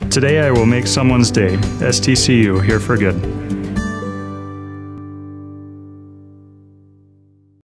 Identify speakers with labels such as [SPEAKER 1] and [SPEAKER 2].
[SPEAKER 1] Today I will make someone's day. STCU, here for good.